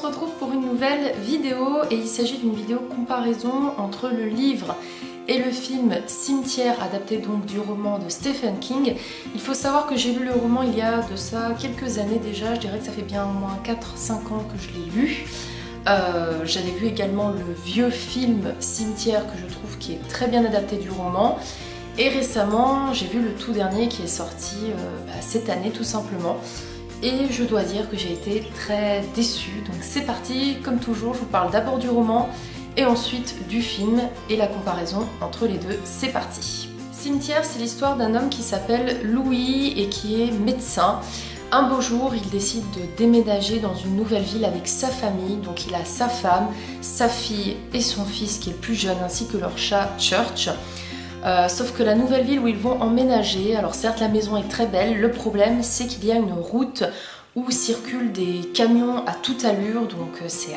retrouve pour une nouvelle vidéo et il s'agit d'une vidéo comparaison entre le livre et le film Cimetière, adapté donc du roman de Stephen King. Il faut savoir que j'ai lu le roman il y a de ça quelques années déjà, je dirais que ça fait bien au moins 4-5 ans que je l'ai lu. J'avais vu également le vieux film Cimetière que je trouve qui est très bien adapté du roman. Et récemment, j'ai vu le tout dernier qui est sorti cette année tout simplement. Et je dois dire que j'ai été très déçue. Donc c'est parti, comme toujours, je vous parle d'abord du roman et ensuite du film et la comparaison entre les deux. C'est parti. Cimetière, c'est l'histoire d'un homme qui s'appelle Louis et qui est médecin. Un beau jour, il décide de déménager dans une nouvelle ville avec sa famille. Donc il a sa femme, sa fille et son fils qui est le plus jeune, ainsi que leur chat Church. Sauf que la nouvelle ville où ils vont emménager, alors certes la maison est très belle, le problème c'est qu'il y a une route où circulent des camions à toute allure, donc c'est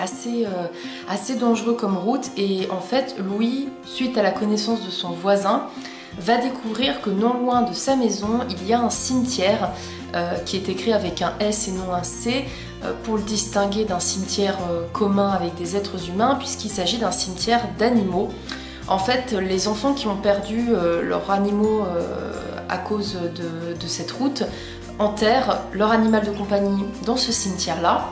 assez dangereux comme route. Et en fait Louis, suite à la connaissance de son voisin, va découvrir que non loin de sa maison il y a un cimetière qui est écrit avec un S et non un C pour le distinguer d'un cimetière commun avec des êtres humains, puisqu'il s'agit d'un cimetière d'animaux. En fait, les enfants qui ont perdu leurs animaux à cause de cette route enterrent leur animal de compagnie dans ce cimetière-là.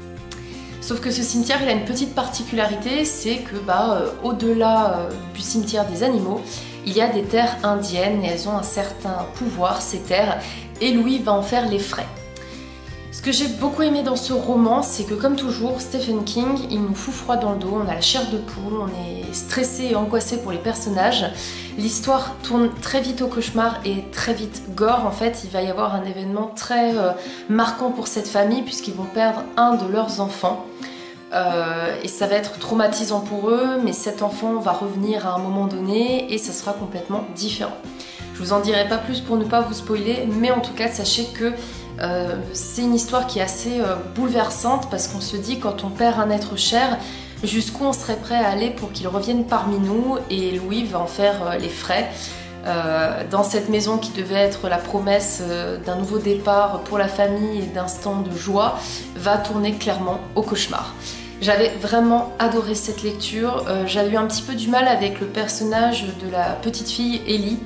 Sauf que ce cimetière, il a une petite particularité, c'est que au-delà du cimetière des animaux, il y a des terres indiennes et elles ont un certain pouvoir, ces terres, et Louis va en faire les frais. Ce que j'ai beaucoup aimé dans ce roman, c'est que comme toujours, Stephen King, il nous fout froid dans le dos, on a la chair de poule, on est stressé et angoissé pour les personnages. L'histoire tourne très vite au cauchemar et très vite gore. En fait, il va y avoir un événement très marquant pour cette famille puisqu'ils vont perdre un de leurs enfants. Et ça va être traumatisant pour eux, mais cet enfant va revenir à un moment donné et ça sera complètement différent. Je vous en dirai pas plus pour ne pas vous spoiler, mais en tout cas, sachez que c'est une histoire qui est assez bouleversante parce qu'on se dit quand on perd un être cher, jusqu'où on serait prêt à aller pour qu'il revienne parmi nous, et Louis va en faire les frais. Dans cette maison qui devait être la promesse d'un nouveau départ pour la famille et d'instants de joie, va tourner clairement au cauchemar. J'avais vraiment adoré cette lecture, j'avais eu un petit peu du mal avec le personnage de la petite fille Ellie,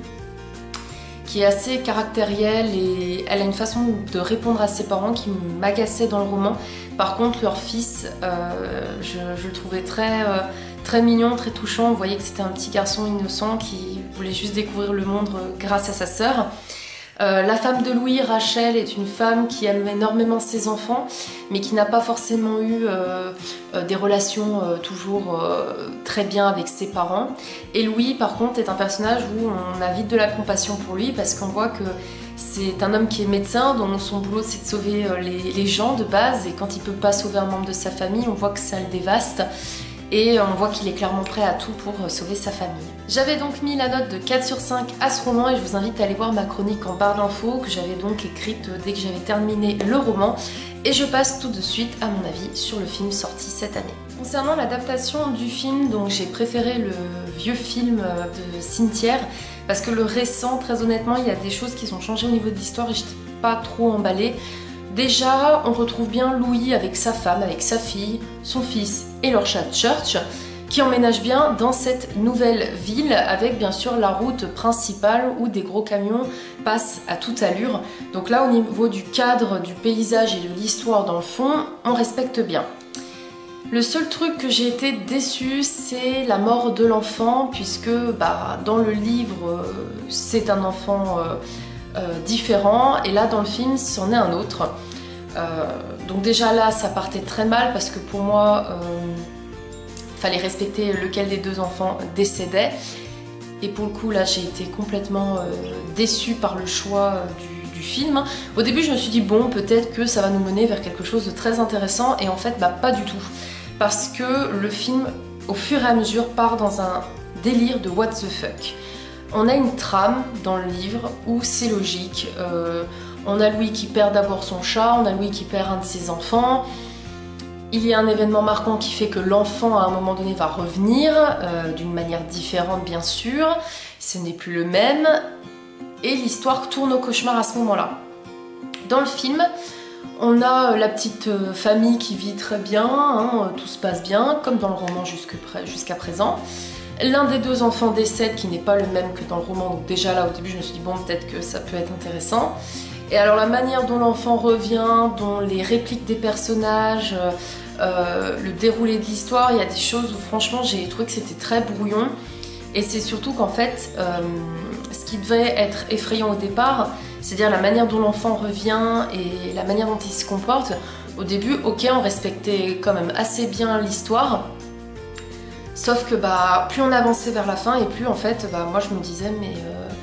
qui est assez caractérielle et elle a une façon de répondre à ses parents qui m'agaçait dans le roman. Par contre, leur fils, je le trouvais très mignon, très touchant. On voyait que c'était un petit garçon innocent qui voulait juste découvrir le monde grâce à sa sœur. La femme de Louis, Rachel, est une femme qui aime énormément ses enfants, mais qui n'a pas forcément eu des relations toujours très bien avec ses parents. Et Louis, par contre, est un personnage où on a vite de la compassion pour lui, parce qu'on voit que c'est un homme qui est médecin, dont son boulot c'est de sauver les gens de base, et quand il peut pas sauver un membre de sa famille, on voit que ça le dévaste. Et on voit qu'il est clairement prêt à tout pour sauver sa famille. J'avais donc mis la note de 4 sur 5 à ce roman et je vous invite à aller voir ma chronique en barre d'infos que j'avais donc écrite dès que j'avais terminé le roman. Et je passe tout de suite à mon avis sur le film sorti cette année. Concernant l'adaptation du film, donc j'ai préféré le vieux film de Cimetière parce que le récent, très honnêtement, il y a des choses qui sont changées au niveau de l'histoire et j'étais pas trop emballée. Déjà, on retrouve bien Louis avec sa femme, avec sa fille, son fils et leur chat Church, qui emménagent bien dans cette nouvelle ville avec bien sûr la route principale où des gros camions passent à toute allure. Donc là, au niveau du cadre, du paysage et de l'histoire dans le fond, on respecte bien. Le seul truc que j'ai été déçue, c'est la mort de l'enfant, puisque dans le livre, c'est un enfant différent, et là dans le film c'en est un autre. Donc déjà là ça partait très mal parce que pour moi fallait respecter lequel des deux enfants décédait, et pour le coup là j'ai été complètement déçue par le choix du film. Au début je me suis dit bon, peut-être que ça va nous mener vers quelque chose de très intéressant, et en fait pas du tout, parce que le film au fur et à mesure part dans un délire de what the fuck. On a une trame dans le livre où c'est logique. On a Louis qui perd d'abord son chat, on a Louis qui perd un de ses enfants. Il y a un événement marquant qui fait que l'enfant à un moment donné va revenir, d'une manière différente bien sûr. Ce n'est plus le même. Et l'histoire tourne au cauchemar à ce moment-là. Dans le film, On a la petite famille qui vit très bien, hein, tout se passe bien, comme dans le roman jusqu'à présent. L'un des deux enfants décède qui n'est pas le même que dans le roman, donc déjà là au début je me suis dit bon peut-être que ça peut être intéressant. Et alors la manière dont l'enfant revient, dont les répliques des personnages, le déroulé de l'histoire, il y a des choses où franchement j'ai trouvé que c'était très brouillon. Et c'est surtout qu'en fait, ce qui devait être effrayant au départ, c'est-à-dire la manière dont l'enfant revient et la manière dont il se comporte, au début, ok, on respectait quand même assez bien l'histoire, sauf que plus on avançait vers la fin et plus en fait, moi je me disais mais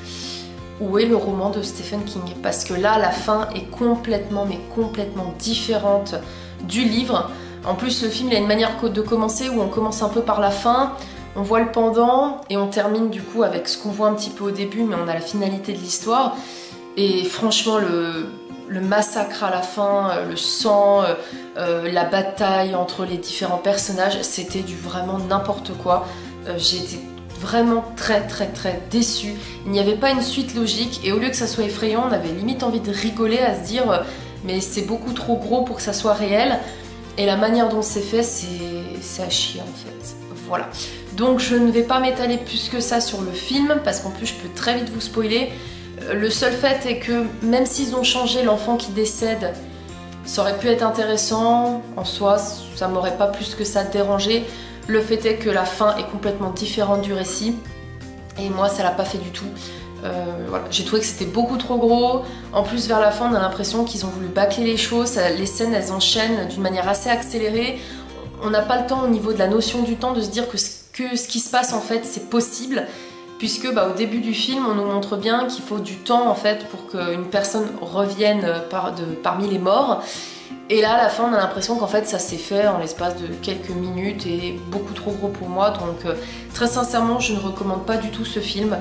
où est le roman de Stephen King? Parce que là, la fin est complètement différente du livre. En plus, le film il a une manière de commencer où on commence un peu par la fin, on voit le pendant et on termine du coup avec ce qu'on voit un petit peu au début, mais on a la finalité de l'histoire. Et franchement, le massacre à la fin, le sang, la bataille entre les différents personnages, c'était du vraiment n'importe quoi. J'ai été vraiment très déçue. Il n'y avait pas une suite logique et au lieu que ça soit effrayant, on avait limite envie de rigoler à se dire mais c'est beaucoup trop gros pour que ça soit réel. Et la manière dont c'est fait, c'est à chier en fait. Voilà. Donc je ne vais pas m'étaler plus que ça sur le film parce qu'en plus je peux très vite vous spoiler. Le seul fait est que même s'ils ont changé l'enfant qui décède, ça aurait pu être intéressant, en soi ça m'aurait pas plus que ça dérangé. Le fait est que la fin est complètement différente du récit et moi ça l'a pas fait du tout. Voilà. J'ai trouvé que c'était beaucoup trop gros. En plus vers la fin on a l'impression qu'ils ont voulu bâcler les choses, les scènes elles enchaînent d'une manière assez accélérée. On n'a pas le temps au niveau de la notion du temps de se dire que ce qui se passe en fait c'est possible. Puisque au début du film, on nous montre bien qu'il faut du temps en fait pour qu'une personne revienne parmi les morts. Et là, à la fin, on a l'impression qu'en fait, ça s'est fait en l'espace de quelques minutes et beaucoup trop gros pour moi. Donc, très sincèrement, je ne recommande pas du tout ce film.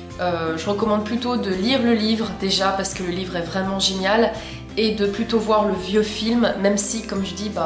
Je recommande plutôt de lire le livre déjà parce que le livre est vraiment génial et de plutôt voir le vieux film, même si, comme je dis,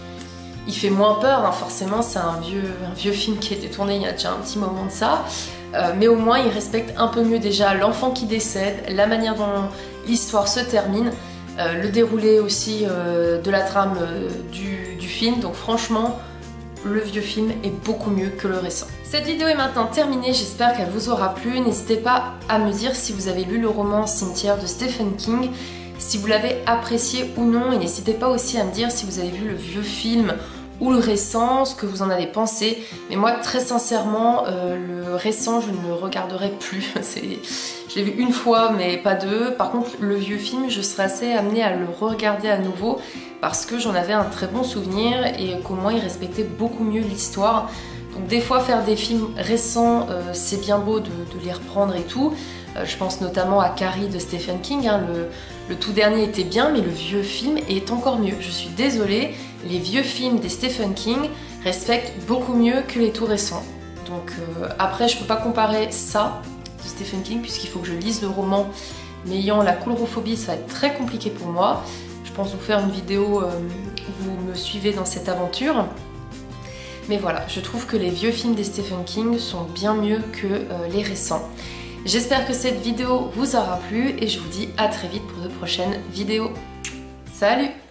il fait moins peur. Hein, forcément, c'est un vieux film qui a été tourné il y a déjà un petit moment de ça. Mais au moins il respecte un peu mieux déjà l'enfant qui décède, la manière dont l'histoire se termine, le déroulé aussi de la trame du film. Donc franchement, le vieux film est beaucoup mieux que le récent. Cette vidéo est maintenant terminée, j'espère qu'elle vous aura plu. N'hésitez pas à me dire si vous avez lu le roman Cimetière de Stephen King, si vous l'avez apprécié ou non, et n'hésitez pas aussi à me dire si vous avez vu le vieux film ou le récent, ce que vous en avez pensé. Mais moi très sincèrement le récent je ne le regarderai plus. Je l'ai vu une fois mais pas deux. Par contre le vieux film je serais assez amenée à le regarder à nouveau parce que j'en avais un très bon souvenir et qu'au moins il respectait beaucoup mieux l'histoire. Donc des fois faire des films récents c'est bien beau de les reprendre et tout. Je pense notamment à Carrie de Stephen King, hein. Le tout dernier était bien, mais le vieux film est encore mieux. Je suis désolée, les vieux films des Stephen King respectent beaucoup mieux que les tout récents. Donc après, je peux pas comparer ça de Stephen King puisqu'il faut que je lise le roman. Mais ayant la coulrophobie, ça va être très compliqué pour moi. Je pense vous faire une vidéo où vous me suivez dans cette aventure. Mais voilà, je trouve que les vieux films des Stephen King sont bien mieux que les récents. J'espère que cette vidéo vous aura plu et je vous dis à très vite pour de prochaines vidéos. Salut!